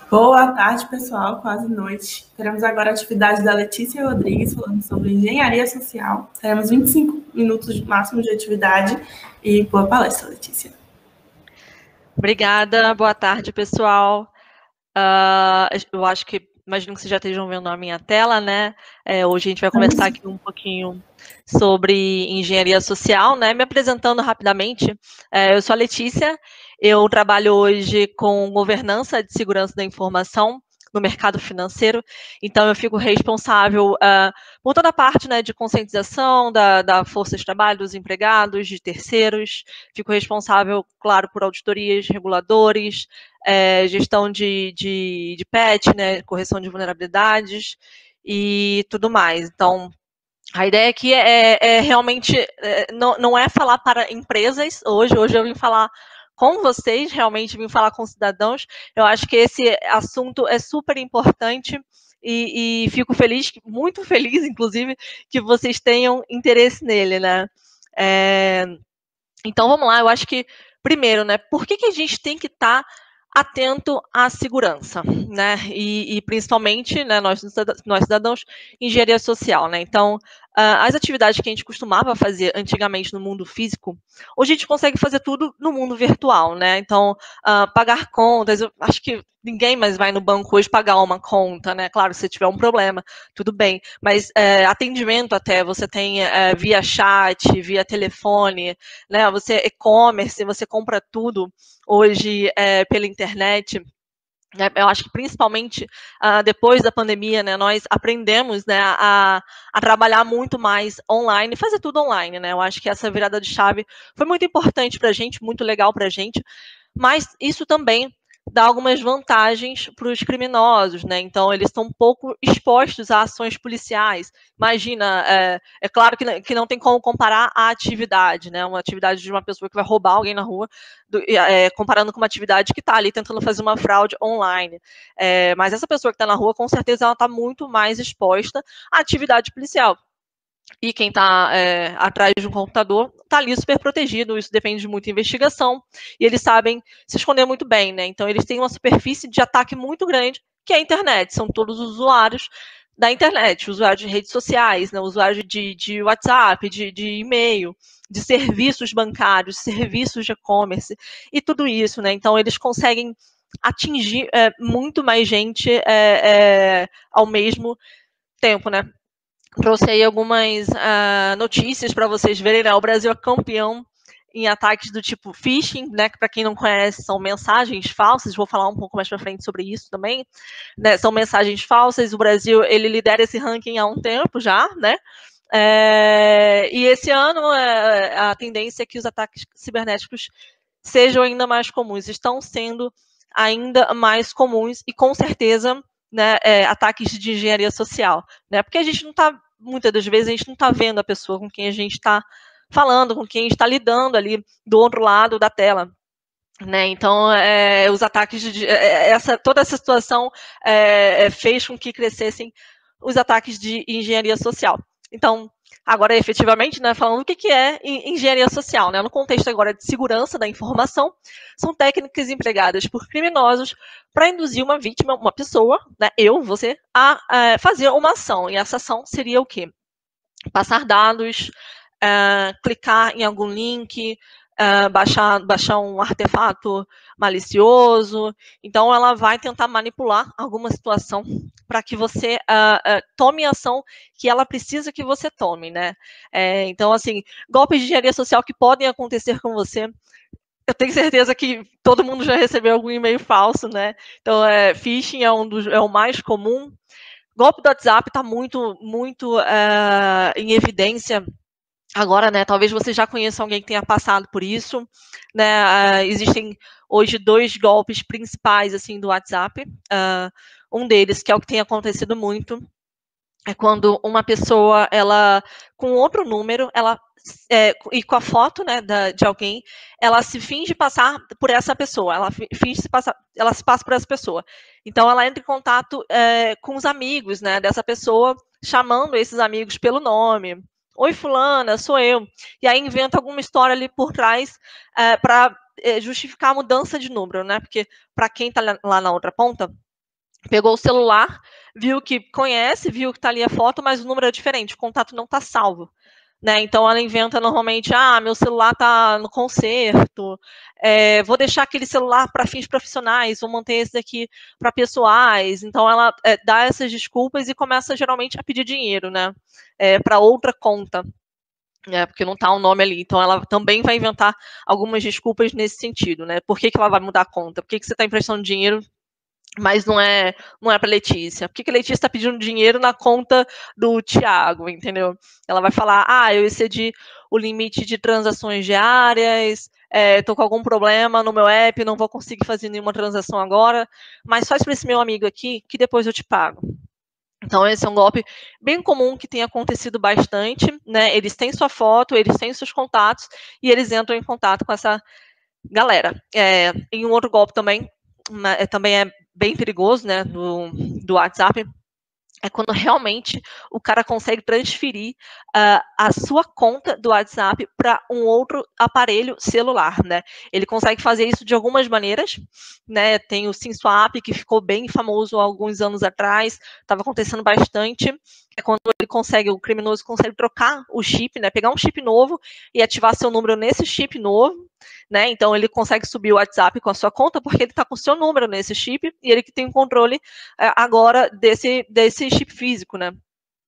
Boa tarde, pessoal, quase noite. Teremos agora a atividade da Letícia Rodrigues, falando sobre engenharia social. Teremos 25 minutos máximo de atividade e boa palestra, Letícia. Obrigada, boa tarde, pessoal. Eu acho que, imagino que vocês já estejam vendo a minha tela, né? Hoje a gente vai conversar aqui um pouquinho sobre engenharia social, né? Me apresentando rapidamente, eu sou a Letícia, eu trabalho hoje com governança de segurança da informação no mercado financeiro, então eu fico responsável por toda a parte, né, de conscientização da força de trabalho, dos empregados, de terceiros, fico responsável, claro, por auditorias, reguladores, gestão de PET, né, correção de vulnerabilidades e tudo mais. Então, a ideia aqui realmente, não é falar para empresas hoje eu vim falar com vocês, realmente vim falar com cidadãos. Eu acho que esse assunto é super importante e fico feliz, muito feliz, inclusive, que vocês tenham interesse nele, né? Então, vamos lá, eu acho que, primeiro, né, por que a gente tem que estar atento à segurança, né, e principalmente, né, nós cidadãos, engenharia social, né, então, as atividades que a gente costumava fazer antigamente no mundo físico, hoje a gente consegue fazer tudo no mundo virtual, né, então, pagar contas, eu acho que ninguém mais vai no banco hoje pagar uma conta, né, claro, se tiver um problema, tudo bem, mas atendimento até, você tem via chat, via telefone, né, você e-commerce, você compra tudo hoje pela internet. Eu acho que principalmente depois da pandemia, né, nós aprendemos, né, a trabalhar muito mais online, fazer tudo online, né? Eu acho que essa virada de chave foi muito importante para a gente, muito legal para a gente, mas isso também dá algumas vantagens para os criminosos, né? Então, eles estão um pouco expostos a ações policiais. Imagina, é claro que não tem como comparar a atividade, né? Uma atividade de uma pessoa que vai roubar alguém na rua, comparando com uma atividade que está ali tentando fazer uma fraude online. Mas essa pessoa que está na rua, com certeza, ela está muito mais exposta à atividade policial. E quem está atrás de um computador está ali super protegido, isso depende de muita investigação, e eles sabem se esconder muito bem, né? Então, eles têm uma superfície de ataque muito grande, que é a internet, são todos os usuários da internet, usuários de redes sociais, né? Usuários de WhatsApp, de e-mail, de serviços bancários, serviços de e-commerce, e tudo isso, né? Então, eles conseguem atingir muito mais gente ao mesmo tempo, né? Trouxe aí algumas notícias para vocês verem, né? O Brasil é campeão em ataques do tipo phishing, né? Que para quem não conhece são mensagens falsas. Vou falar um pouco mais para frente sobre isso também. Né? São mensagens falsas. O Brasil ele lidera esse ranking há um tempo já, né? E esse ano a tendência é que os ataques cibernéticos sejam ainda mais comuns. Estão sendo ainda mais comuns e com certeza, né, ataques de engenharia social, né? Porque a gente não está, muitas das vezes, a gente não está vendo a pessoa com quem a gente está falando, com quem está lidando ali do outro lado da tela. Né? Então, os ataques, toda essa situação fez com que crescessem os ataques de engenharia social. Então, agora, efetivamente, né, falando o que é engenharia social, né? No contexto agora de segurança da informação, são técnicas empregadas por criminosos para induzir uma vítima, uma pessoa, né, você, a fazer uma ação. E essa ação seria o quê? Passar dados, clicar em algum link, baixar um artefato malicioso. Então, ela vai tentar manipular alguma situação para que você tome a ação que ela precisa que você tome, né? Então, assim, golpes de engenharia social que podem acontecer com você. Eu tenho certeza que todo mundo já recebeu algum e-mail falso, né? Então, phishing é o mais comum. Golpe do WhatsApp está muito, muito em evidência agora, né? Talvez você já conheça alguém que tenha passado por isso, né? Existem hoje 2 golpes principais assim do WhatsApp. Um deles, que é o que tem acontecido muito, é quando uma pessoa, ela com outro número, e com a foto, né, de alguém, ela se finge passar por essa pessoa, ela se passa por essa pessoa. Então, ela entra em contato com os amigos, né, dessa pessoa, chamando esses amigos pelo nome. Oi, fulana, sou eu. E aí inventa alguma história ali por trás para justificar a mudança de número, né? Porque para quem está lá na outra ponta, Pegou o celular, viu que conhece, viu que está ali a foto, mas o número é diferente, o contato não está salvo. Né? Então ela inventa normalmente, meu celular está no concerto, vou deixar aquele celular para fins profissionais, vou manter esse daqui para pessoais. Então ela dá essas desculpas e começa geralmente a pedir dinheiro, né? Para outra conta. Porque não está o nome ali. Então ela também vai inventar algumas desculpas nesse sentido, né? Por que ela vai mudar a conta? Por que você está emprestando dinheiro, mas não é para Letícia? Por que a Letícia está pedindo dinheiro na conta do Tiago, entendeu? Ela vai falar, eu excedi o limite de transações diárias, estou com algum problema no meu app, não vou conseguir fazer nenhuma transação agora, mas faz para esse meu amigo aqui, que depois eu te pago. Então, esse é um golpe bem comum que tem acontecido bastante, né? Eles têm sua foto, eles têm seus contatos, e eles entram em contato com essa galera. Em um outro golpe também, também é bem perigoso, né, do WhatsApp, é quando realmente o cara consegue transferir a sua conta do WhatsApp para um outro aparelho celular, né? Ele consegue fazer isso de algumas maneiras, né? Tem o SimSwap, que ficou bem famoso há alguns anos atrás, estava acontecendo bastante. É quando o criminoso consegue trocar o chip, né? Pegar um chip novo e ativar seu número nesse chip novo, né? Então ele consegue subir o WhatsApp com a sua conta porque ele está com o seu número nesse chip e ele que tem o controle agora desse chip físico, né?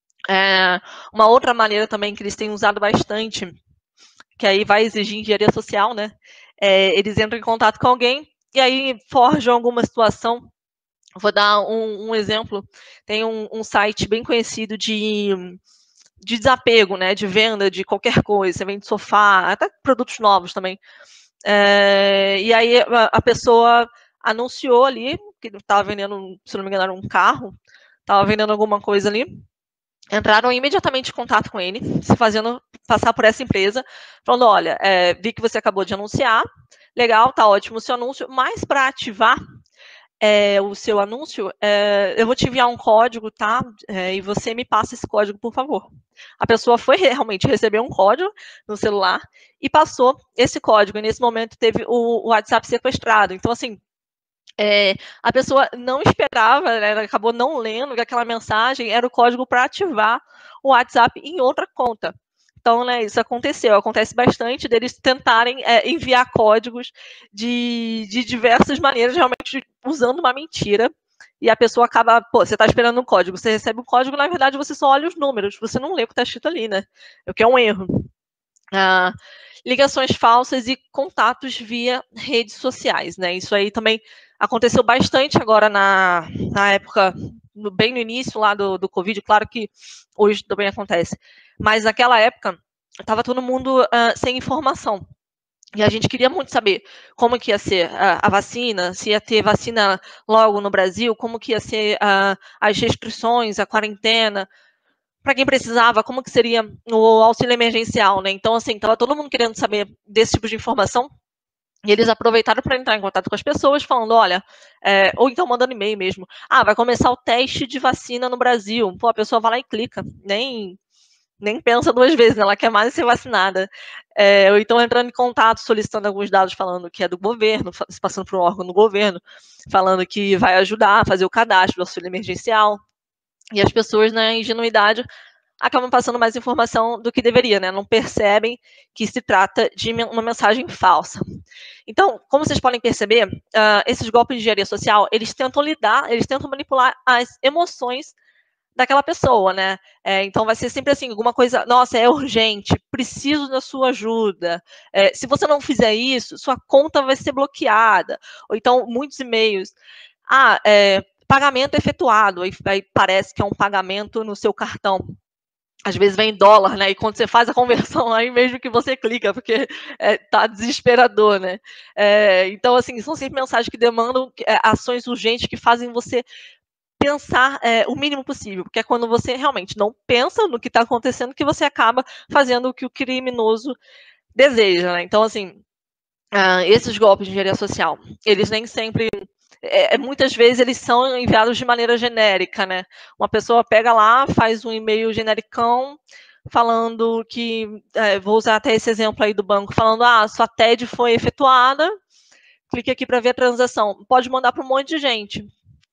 Uma outra maneira também que eles têm usado bastante, que aí vai exigir engenharia social, né? Eles entram em contato com alguém e aí forjam alguma situação. Vou dar um exemplo. Tem um site bem conhecido de desapego, né? De venda de qualquer coisa. Você vende sofá, até produtos novos também. E aí a pessoa anunciou ali que estava vendendo, se não me engano, um carro, estava vendendo alguma coisa ali. Entraram imediatamente em contato com ele, se fazendo passar por essa empresa, falando, olha, vi que você acabou de anunciar, legal, tá ótimo o seu anúncio, mas para ativar o seu anúncio, eu vou te enviar um código, tá? E você me passa esse código, por favor. A pessoa foi realmente receber um código no celular e passou esse código, e nesse momento teve o WhatsApp sequestrado. Então, assim, a pessoa não esperava, né, acabou não lendo que aquela mensagem era o código para ativar o WhatsApp em outra conta. Então, né, isso acontece bastante deles tentarem enviar códigos de diversas maneiras, realmente usando uma mentira, e a pessoa acaba, você está esperando um código, você recebe um código, na verdade você só olha os números, você não lê o que está escrito ali, né? O que é um erro. Ligações falsas e contatos via redes sociais, né? Isso aí também aconteceu bastante agora na época, bem no início lá do Covid, claro que hoje também acontece, mas naquela época estava todo mundo sem informação. E a gente queria muito saber como que ia ser a vacina, se ia ter vacina logo no Brasil, como que ia ser as restrições, a quarentena, para quem precisava, como que seria o auxílio emergencial, né? Então, assim, estava todo mundo querendo saber desse tipo de informação, e eles aproveitaram para entrar em contato com as pessoas, falando, olha, ou então mandando e-mail mesmo, vai começar o teste de vacina no Brasil. Pô, a pessoa vai lá e clica, nem pensa duas vezes, ela quer mais ser vacinada. Ou então entrando em contato, solicitando alguns dados, falando que é do governo, se passando por um órgão do governo, falando que vai ajudar a fazer o cadastro do auxílio emergencial. E as pessoas, na ingenuidade, acabam passando mais informação do que deveria, né? Não percebem que se trata de uma mensagem falsa. Então, como vocês podem perceber, esses golpes de engenharia social, eles tentam manipular as emoções daquela pessoa, né? Então vai ser sempre assim, alguma coisa, nossa, é urgente, preciso da sua ajuda. Se você não fizer isso, sua conta vai ser bloqueada. Ou então, muitos e-mails. Pagamento efetuado, aí parece que é um pagamento no seu cartão. Às vezes vem em dólar, né? E quando você faz a conversão, aí mesmo que você clica, porque tá desesperador, né? Então, assim, são sempre mensagens que demandam ações urgentes que fazem você pensar o mínimo possível, porque é quando você realmente não pensa no que está acontecendo que você acaba fazendo o que o criminoso deseja, né? Então, assim, esses golpes de engenharia social, eles nem sempre... muitas vezes eles são enviados de maneira genérica, né? Uma pessoa pega lá, faz um e-mail genericão, falando que... vou usar até esse exemplo aí do banco, falando, sua TED foi efetuada, clique aqui para ver a transação. Pode mandar para um monte de gente.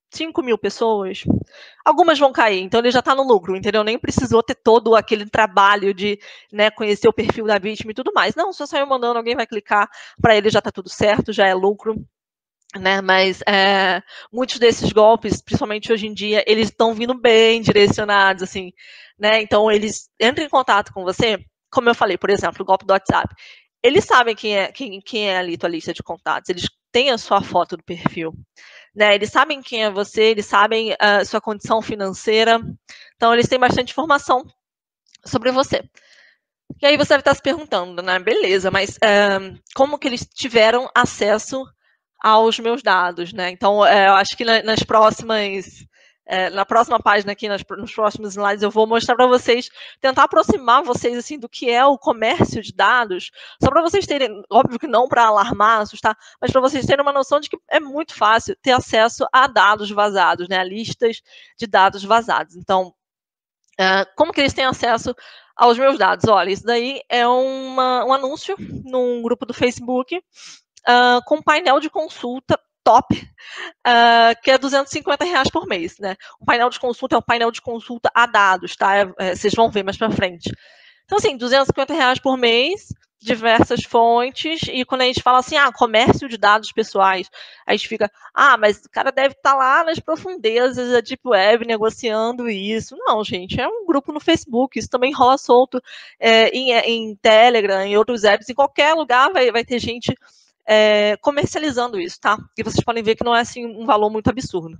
5.000 pessoas, algumas vão cair, então ele já está no lucro, entendeu? Nem precisou ter todo aquele trabalho de, né, conhecer o perfil da vítima e tudo mais. Não, só saiu mandando, alguém vai clicar, para ele já está tudo certo, já é lucro. Né, mas muitos desses golpes, principalmente hoje em dia, eles estão vindo bem direcionados, assim, né? Então eles entram em contato com você, como eu falei, por exemplo, o golpe do WhatsApp. Eles sabem quem é ali tua lista de contatos, eles têm a sua foto do perfil, né? Eles sabem quem é você, eles sabem a sua condição financeira, então eles têm bastante informação sobre você. E aí você deve estar se perguntando, né? Beleza, mas como que eles tiveram acesso aos meus dados, né? Então, eu acho que nas próximas, na próxima página aqui, nos próximos slides, eu vou mostrar para vocês, tentar aproximar vocês, assim, do que é o comércio de dados, só para vocês terem, óbvio que não para alarmar, assustar, mas para vocês terem uma noção de que é muito fácil ter acesso a dados vazados, né? A listas de dados vazados. Então, como que eles têm acesso aos meus dados? Olha, isso daí é um anúncio num grupo do Facebook, com um painel de consulta top, que é R$250 por mês, né? O painel de consulta é um painel de consulta a dados, tá? Vocês vão ver mais para frente. Então, assim, R$250 por mês, diversas fontes, e quando a gente fala assim, comércio de dados pessoais, a gente fica, mas o cara deve estar lá nas profundezas da Deep Web negociando isso. Não, gente, é um grupo no Facebook, isso também rola solto em Telegram, em outros apps, em qualquer lugar vai ter gente comercializando isso, tá? E vocês podem ver que não é assim um valor muito absurdo.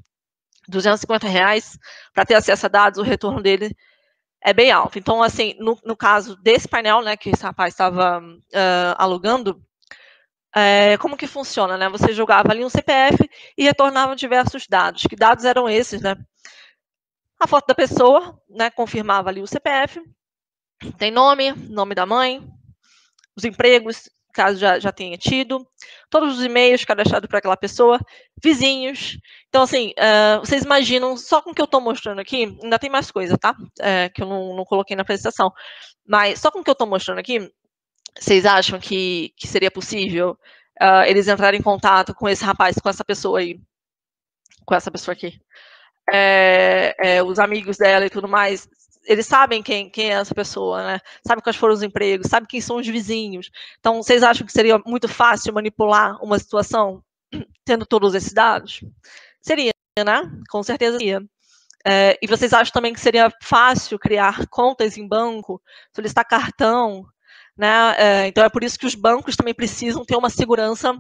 R$250 para ter acesso a dados, o retorno dele é bem alto. Então, assim, no caso desse painel, né, que esse rapaz estava alugando, como que funciona, né? Você jogava ali um CPF e retornava diversos dados. Que dados eram esses, né? A foto da pessoa, né, confirmava ali o CPF, tem nome da mãe, os empregos, caso já tenha tido, todos os e-mails cadastrados para aquela pessoa, vizinhos. Então, assim, vocês imaginam, só com o que eu estou mostrando aqui, ainda tem mais coisa, tá? Que eu não coloquei na apresentação, mas só com o que eu estou mostrando aqui, vocês acham que seria possível eles entrarem em contato com esse rapaz, com essa pessoa aí, com essa pessoa aqui? Os amigos dela e tudo mais, eles sabem quem é essa pessoa, né? Sabem quais foram os empregos, sabem quem são os vizinhos. Então, vocês acham que seria muito fácil manipular uma situação tendo todos esses dados? Seria, né? Com certeza seria. E vocês acham também que seria fácil criar contas em banco, solicitar cartão, né? Então, é por isso que os bancos também precisam ter uma segurança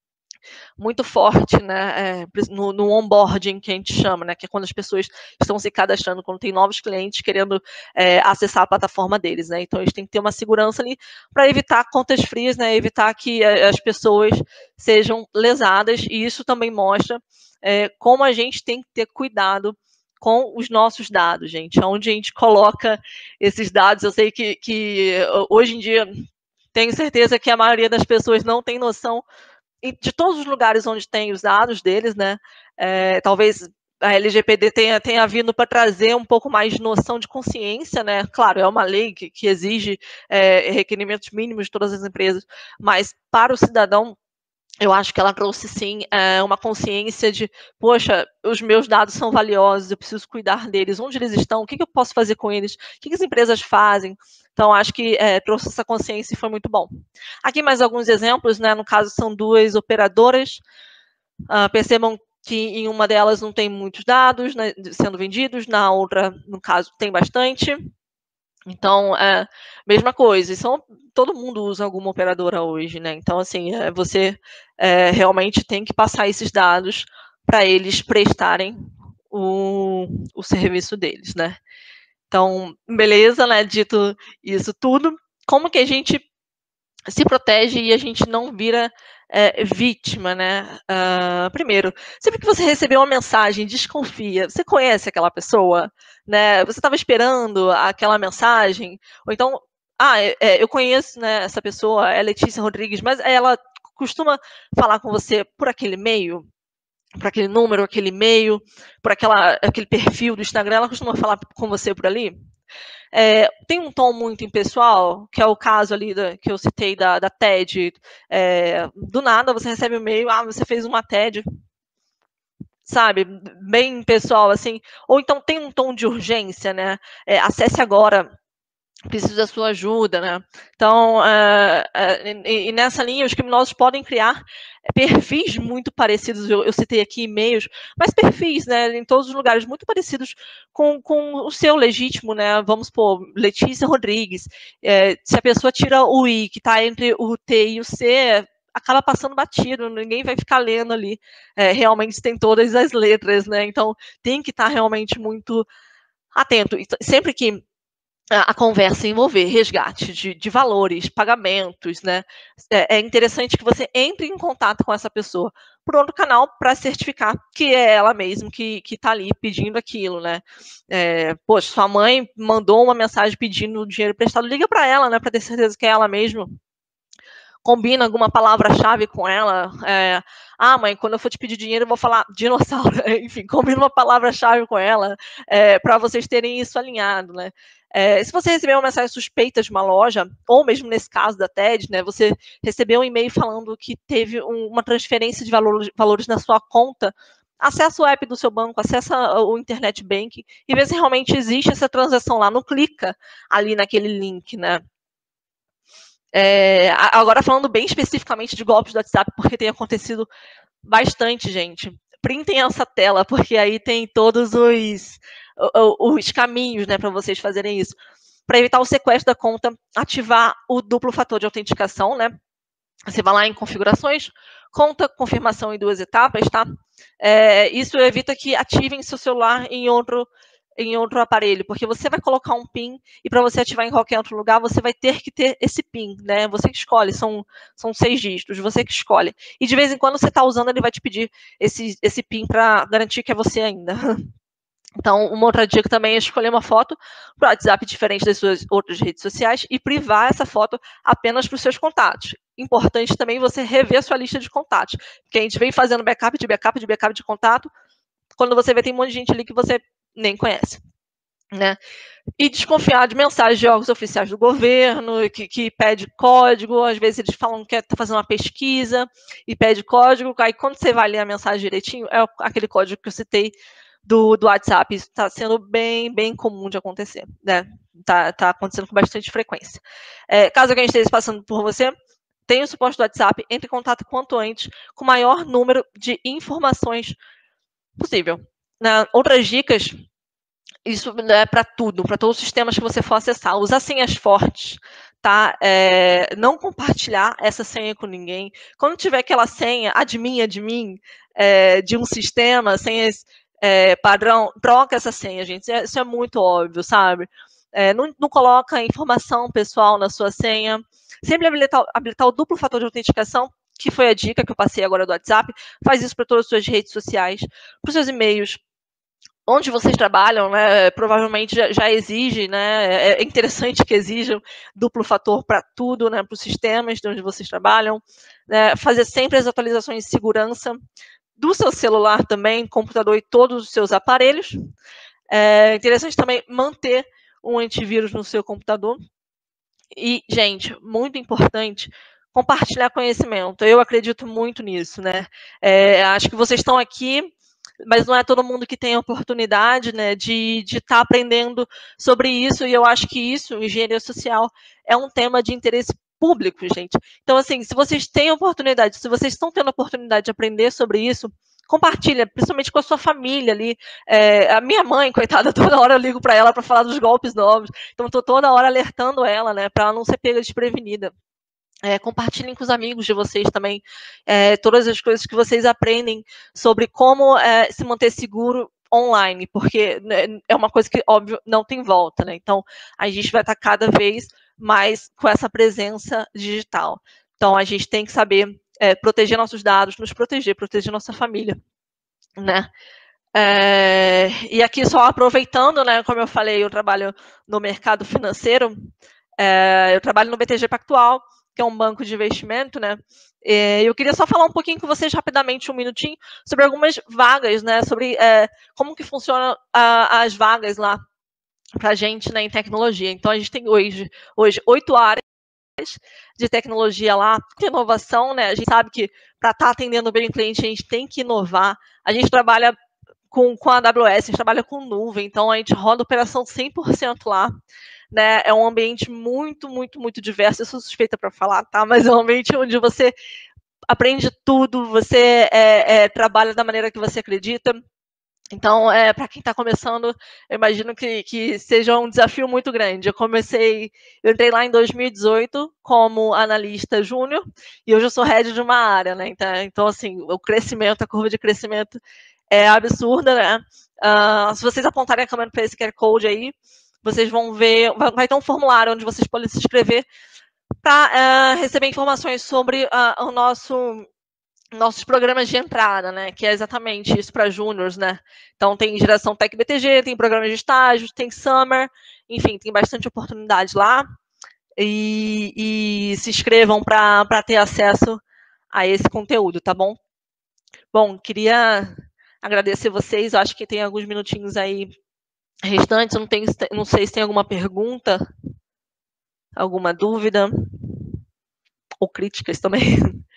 muito forte, né, no onboarding, que a gente chama, né, que é quando as pessoas estão se cadastrando, quando tem novos clientes querendo acessar a plataforma deles, né, então eles têm que ter uma segurança ali para evitar contas frias, né, evitar que as pessoas sejam lesadas, e isso também mostra como a gente tem que ter cuidado com os nossos dados, gente, onde a gente coloca esses dados. Eu sei que hoje em dia tenho certeza que a maioria das pessoas não tem noção de todos os lugares onde tem os dados deles, né? Talvez a LGPD tenha vindo para trazer um pouco mais de noção de consciência, né? Claro, é uma lei que exige requerimentos mínimos de todas as empresas, mas para o cidadão, eu acho que ela trouxe, sim, uma consciência de, poxa, os meus dados são valiosos, eu preciso cuidar deles, onde eles estão, o que eu posso fazer com eles, o que as empresas fazem. Então, acho que trouxe essa consciência e foi muito bom. Aqui mais alguns exemplos, né? No caso, são duas operadoras. Percebam que em uma delas não tem muitos dados, né, sendo vendidos, na outra, no caso, tem bastante. Então, mesma coisa, todo mundo usa alguma operadora hoje, né? Então, assim, você realmente tem que passar esses dados para eles prestarem o serviço deles, né? Então, beleza, né? Dito isso tudo, como que a gente se protege e a gente não vira vítima, né? Primeiro, sempre que você receber uma mensagem, desconfia. Você conhece aquela pessoa, né? Você estava esperando aquela mensagem, ou então, eu conheço, né, essa pessoa, é Letícia Rodrigues, mas ela costuma falar com você por aquele e-mail, por aquele número, aquele e-mail, por aquele perfil do Instagram, ela costuma falar com você por ali? Tem um tom muito impessoal, que é o caso ali que eu citei da TED. Do nada você recebe um e-mail, você fez uma TED. sabe, bem pessoal, assim, ou então tem um tom de urgência, né, acesse agora, preciso da sua ajuda, né? Então, e nessa linha, os criminosos podem criar perfis muito parecidos, eu citei aqui e-mails, mas perfis, né, em todos os lugares, muito parecidos com o seu legítimo, né? Vamos supor, Letícia Rodrigues, se a pessoa tira o I, que está entre o T e o C, acaba passando batido, ninguém vai ficar lendo ali, realmente tem todas as letras, né? Então, tem que estar realmente muito atento. E sempre que a conversa envolver resgate de valores, pagamentos, né? É interessante que você entre em contato com essa pessoa por outro canal para certificar que é ela mesma que está ali pedindo aquilo, né? Poxa, sua mãe mandou uma mensagem pedindo dinheiro emprestado, liga para ela, né? Para ter certeza que é ela mesma. Combina alguma palavra-chave com ela. Mãe, quando eu for te pedir dinheiro, eu vou falar dinossauro. Enfim, combina uma palavra-chave com ela para vocês terem isso alinhado, né? Se você receber uma mensagem suspeita de uma loja, ou mesmo nesse caso da TED, né, você recebeu um e-mail falando que teve uma transferência de valores na sua conta, acessa o app do seu banco, acessa o internet banking e vê se realmente existe essa transação lá. Não clica ali naquele link, né? Agora falando bem especificamente de golpes do WhatsApp, porque tem acontecido bastante, gente. Printem essa tela, porque aí tem todos os caminhos, né, para vocês fazerem isso. Para evitar o sequestro da conta, ativar o duplo fator de autenticação, né? Você vai lá em configurações, conta, confirmação em 2 etapas, tá? Isso evita que ativem seu celular em outro aparelho, porque você vai colocar um PIN e para você ativar em qualquer outro lugar, você vai ter que ter esse PIN, né? Você que escolhe, são 6 dígitos, você que escolhe. E de vez em quando você está usando, ele vai te pedir esse PIN para garantir que é você ainda. Então, uma outra dica também é escolher uma foto para o WhatsApp diferente das suas outras redes sociais e privar essa foto apenas para os seus contatos. Importante também você rever a sua lista de contatos, porque a gente vem fazendo backup de contato, quando você vê tem um monte de gente ali que você nem conhece, né? E desconfiar de mensagens de órgãos oficiais do governo, que pede código, às vezes eles falam que está fazendo uma pesquisa e pede código, aí quando você vai ler a mensagem direitinho, é aquele código que eu citei do WhatsApp. Isso está sendo bem, bem comum de acontecer, né? Tá acontecendo com bastante frequência. Caso alguém esteja passando por você, tem o suporte do WhatsApp, entre em contato quanto antes, com o maior número de informações possível. Outras dicas, isso é para tudo, para todos os sistemas que você for acessar. Usar senhas fortes, tá? Não compartilhar essa senha com ninguém. Quando tiver aquela senha, admin, de um sistema, senhas padrão, troca essa senha, gente. Isso é muito óbvio, sabe? Não coloca informação pessoal na sua senha. Sempre habilitar o duplo fator de autenticação, que foi a dica que eu passei agora do WhatsApp. Faz isso para todas as suas redes sociais, para os seus e-mails. Onde vocês trabalham, né, provavelmente já exige, né, é interessante que exijam duplo fator para tudo, né, para os sistemas de onde vocês trabalham, né, fazer sempre as atualizações de segurança do seu celular também, computador e todos os seus aparelhos. É interessante também manter um antivírus no seu computador. E, gente, muito importante, compartilhar conhecimento. Eu acredito muito nisso, né? Acho que vocês estão aqui, mas não é todo mundo que tem a oportunidade, né, de estar aprendendo sobre isso, e eu acho que isso, engenharia social, é um tema de interesse público, gente. Então, assim, se vocês têm a oportunidade, se vocês estão tendo a oportunidade de aprender sobre isso, compartilha, principalmente com a sua família ali. A minha mãe, coitada, toda hora eu ligo para ela para falar dos golpes novos, então estou toda hora alertando ela, né, para ela não ser pega desprevenida. Compartilhem com os amigos de vocês também todas as coisas que vocês aprendem sobre como se manter seguro online, porque é uma coisa que, óbvio, não tem volta, né? Então, a gente vai estar cada vez mais com essa presença digital. Então, a gente tem que saber proteger nossos dados, nos proteger nossa família, né? E aqui só aproveitando, né, como eu falei, eu trabalho no mercado financeiro, eu trabalho no BTG Pactual, que é um banco de investimento, né? Eu queria só falar um pouquinho com vocês rapidamente, um minutinho, sobre algumas vagas, né? Sobre como que funcionam as vagas lá para a gente, né, em tecnologia. Então, a gente tem hoje 8 áreas de tecnologia lá, de inovação, né? A gente sabe que para estar atendendo bem o cliente, a gente tem que inovar A gente trabalha com a AWS, a gente trabalha com nuvem, então a gente roda operação 100% lá. Né, é um ambiente muito, muito, muito diverso. Eu sou suspeita para falar, tá? Mas é um ambiente onde você aprende tudo, você trabalha da maneira que você acredita. Então, para quem está começando, eu imagino que seja um desafio muito grande. Eu entrei lá em 2018 como analista júnior e hoje eu sou head de uma área, né? Então assim, o crescimento, a curva de crescimento é absurda, né? Se vocês apontarem a câmera para esse QR Code aí, vocês vão ver, vai ter um formulário onde vocês podem se inscrever para receber informações sobre nossos programas de entrada, né? Que é exatamente isso para júniors, né? Então tem geração Tech BTG, tem programas de estágio, tem Summer, enfim, tem bastante oportunidade lá. E se inscrevam para ter acesso a esse conteúdo, tá bom? Bom, queria agradecer vocês. Eu acho que tem alguns minutinhos aí restantes. Eu não sei se tem alguma pergunta, alguma dúvida ou críticas também.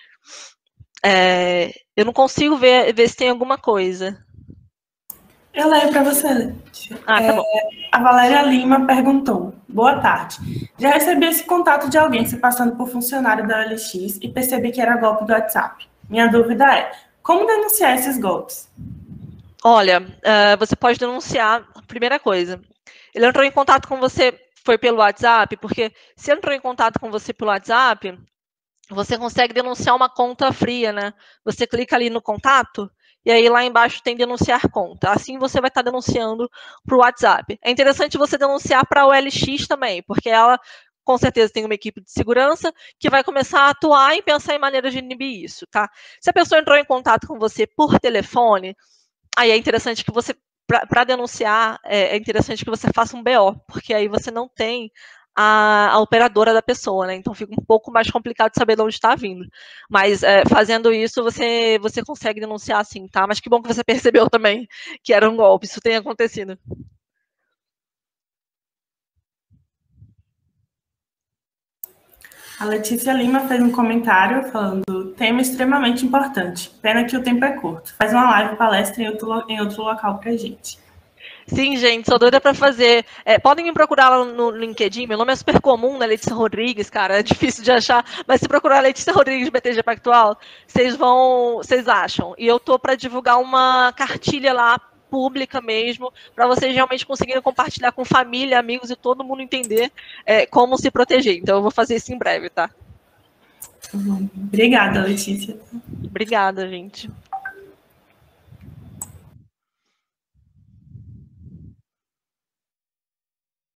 Eu não consigo ver se tem alguma coisa. Eu leio para você. Tá bom. A Valéria Lima perguntou: boa tarde. Já recebi esse contato de alguém se passando por funcionário da OLX e percebi que era golpe do WhatsApp. Minha dúvida é: como denunciar esses golpes? Olha, você pode denunciar, primeira coisa. Ele entrou em contato com você, foi pelo WhatsApp, porque se entrou em contato com você pelo WhatsApp, você consegue denunciar uma conta fria, né? Você clica ali no contato e aí lá embaixo tem denunciar conta. Assim você vai estar denunciando para o WhatsApp. É interessante você denunciar para a OLX também, porque ela com certeza tem uma equipe de segurança que vai começar a atuar e pensar em maneiras de inibir isso, tá? Se a pessoa entrou em contato com você por telefone, aí é interessante que você, para denunciar, é interessante que você faça um BO, porque aí você não tem a operadora da pessoa, né? Então fica um pouco mais complicado de saber de onde está vindo. Mas fazendo isso, você consegue denunciar sim, tá? Mas que bom que você percebeu também que era um golpe, isso tem acontecido. A Letícia Lima fez um comentário falando: tema extremamente importante. Pena que o tempo é curto. Faz uma live, palestra em outro local pra gente. Sim, gente, sou doida para fazer. Podem me procurar lá no LinkedIn, meu nome é super comum, né? Letícia Rodrigues, cara, é difícil de achar, mas se procurar Letícia Rodrigues BTG Pactual, vocês acham. E eu tô para divulgar uma cartilha lá, pública mesmo, para vocês realmente conseguirem compartilhar com família, amigos e todo mundo entender como se proteger. Então eu vou fazer isso em breve, tá? Obrigada, Letícia. Obrigada, gente.